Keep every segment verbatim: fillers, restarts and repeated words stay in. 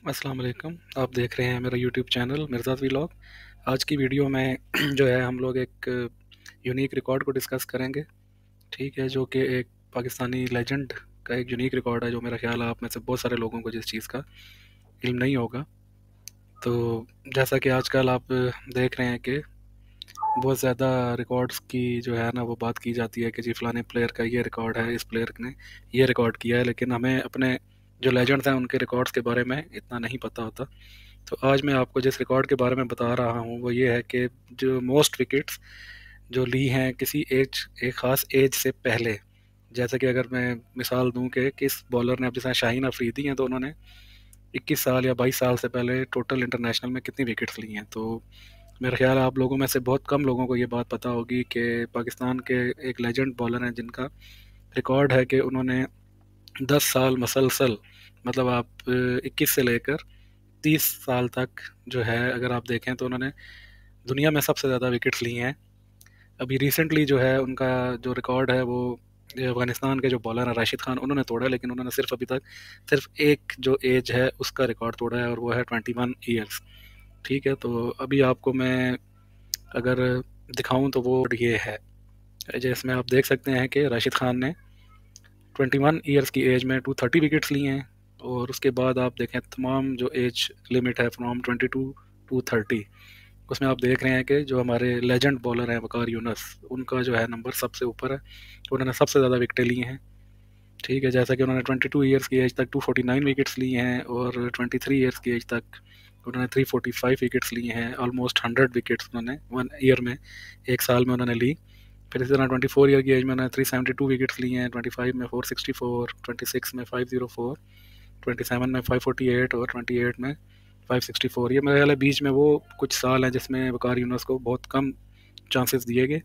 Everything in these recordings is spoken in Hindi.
अस्सलाम वालेकुम। आप देख रहे हैं मेरा यूट्यूब चैनल मिर्ज़ाज़ व्लॉग। आज की वीडियो में जो है हम लोग एक यूनिक रिकॉर्ड को डिस्कस करेंगे। ठीक है, जो कि एक पाकिस्तानी लेजेंड का एक यूनिक रिकॉर्ड है, जो मेरा ख्याल है आप में से बहुत सारे लोगों को जिस चीज़ का इल्म नहीं होगा। तो जैसा कि आजकल आप देख रहे हैं कि बहुत ज़्यादा रिकॉर्ड्स की जो है ना वो बात की जाती है कि जी फ़लाने प्लेयर का ये रिकॉर्ड है, इस प्लेयर ने ये रिकॉर्ड किया है, लेकिन हमें अपने जो लेजेंड्स हैं उनके रिकॉर्ड्स के बारे में इतना नहीं पता होता। तो आज मैं आपको जिस रिकॉर्ड के बारे में बता रहा हूँ वो ये है कि जो मोस्ट विकेट्स जो ली हैं किसी एज एक ख़ास एज से पहले। जैसे कि अगर मैं मिसाल दूं कि किस बॉलर ने, अब जैसे शाहीन अफरीदी हैं तो उन्होंने इक्कीस साल या बाईस साल से पहले टोटल इंटरनेशनल में कितनी विकेट्स ली हैं। तो मेरा ख्याल है आप लोगों में से बहुत कम लोगों को ये बात पता होगी कि पाकिस्तान के एक लेजेंड बॉलर हैं जिनका रिकॉर्ड है कि उन्होंने दस साल मसलसल, मतलब आप इक्कीस से लेकर तीस साल तक जो है अगर आप देखें तो उन्होंने दुनिया में सबसे ज़्यादा विकेट्स ली हैं। अभी रिसेंटली जो है उनका जो रिकॉर्ड है वो ये अफगानिस्तान के जो बॉलर हैं राशिद खान, उन्होंने तोड़ा है, लेकिन उन्होंने सिर्फ अभी तक सिर्फ एक जो एज है उसका रिकॉर्ड तोड़ा है और वो है ट्वेंटी वन ईयर्स। ठीक है, तो अभी आपको मैं अगर दिखाऊं तो वो ये है, जिसमें आप देख सकते हैं कि राशिद खान ने ट्वेंटी वन ईयर्स की एज में टू थर्टी विकेट्स ली हैं। और उसके बाद आप देखें तमाम जो एज लिमिट है from twenty two to thirty, उसमें आप देख रहे हैं कि जो हमारे लेजेंड बॉलर हैं वकार यूनस, उनका जो है नंबर सबसे ऊपर है, उन्होंने सबसे ज़्यादा विकेटें ली हैं। ठीक है, जैसा कि उन्होंने ट्वेंटी टू ईयर्स की एज तक टू फोर्टी नाइन विकेट्स ली हैं और ट्वेंटी थ्री ईयर्स की एज तक उन्होंने थ्री फोर्टी फाइव विकेट्स ली हैं। ऑलमोस्ट हंड्रेड विकेट्स उन्होंने वन ईयर में, एक साल में उन्होंने ली। फिर इसी तरह ट्वेंटी फोर ईयर की एज में उन्होंने थ्री सेवेंटी टू विकेट्स ली हैं, ट्वेंटी फाइव में four sixty four, twenty six में five zero four, twenty seven में फाइव फोर्टी एट और ट्वेंटी एट में फाइव सिक्सटी फोर। ये मेरे ख्याल है बीच में वो कुछ साल हैं जिसमें वकार यूनुस को बहुत कम चांसेस दिए गए,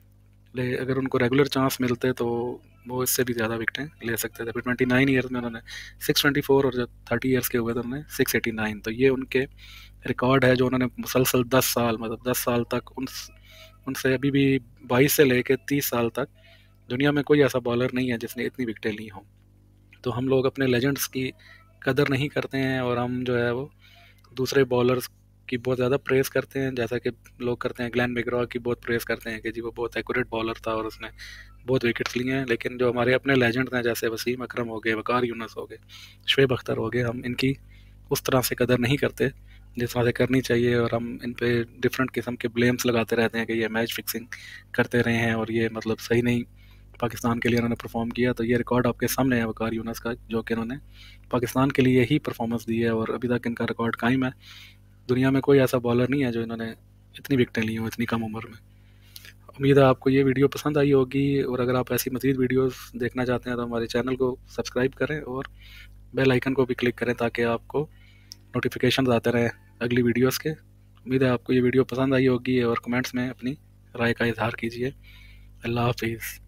ले अगर उनको रेगुलर चांस मिलते तो वो इससे भी ज़्यादा विकेटें ले सकते थे। फिर ट्वेंटी नाइन ईयर्स में उन्होंने सिक्स ट्वेंटी फोर, और जब थर्टी ईयर्स के हुए तो उन्होंने सिक्स एटी नाइन। तो ये उनके रिकॉर्ड है जो उन्होंने मुसलसल दस साल, मतलब दस साल तक उन उनसे अभी भी बाईस से लेकर तीस साल तक दुनिया में कोई ऐसा बॉलर नहीं है जिसने इतनी विकेटें ली हों। तो हम लोग अपने लेजेंड्स की कदर नहीं करते हैं और हम जो है वो दूसरे बॉलर्स की बहुत ज़्यादा प्रेस करते हैं, जैसा कि लोग करते हैं। ग्लेन मैकग्रा की बहुत प्रेस करते हैं कि जी वो बहुत एक्यूरेट बॉलर था और उसने बहुत विकेट्स लिए हैं, लेकिन जो हमारे अपने लेजेंड्स हैं जैसे वसीम अकरम हो गए, वकार यूनुस हो गए, शुएब अख्तर हो गए, हम इनकी उस तरह से कदर नहीं करते जिस तरह से करनी चाहिए। और हम इन पे डिफरेंट किस्म के ब्लेम्स लगाते रहते हैं कि ये मैच फिक्सिंग करते रहे हैं और ये मतलब सही नहीं पाकिस्तान के लिए इन्होंने परफॉर्म किया। तो ये रिकॉर्ड आपके सामने है वकार यूनुस का, जो कि इन्होंने पाकिस्तान के लिए ही परफॉर्मेंस दी है और अभी तक इनका रिकॉर्ड कायम है। दुनिया में कोई ऐसा बॉलर नहीं है जो इन्होंने इतनी विकेटें ली हों इतनी कम उम्र में। उम्मीद है आपको ये वीडियो पसंद आई होगी, और अगर आप ऐसी मज़ीद वीडियोस देखना चाहते हैं तो हमारे चैनल को सब्सक्राइब करें और बेल आइकन को भी क्लिक करें ताकि आपको नोटिफिकेशन आते रहें अगली वीडियोस के। उम्मीद है आपको ये वीडियो पसंद आई होगी और कमेंट्स में अपनी राय का इजहार कीजिए। अल्लाह हाफिज़।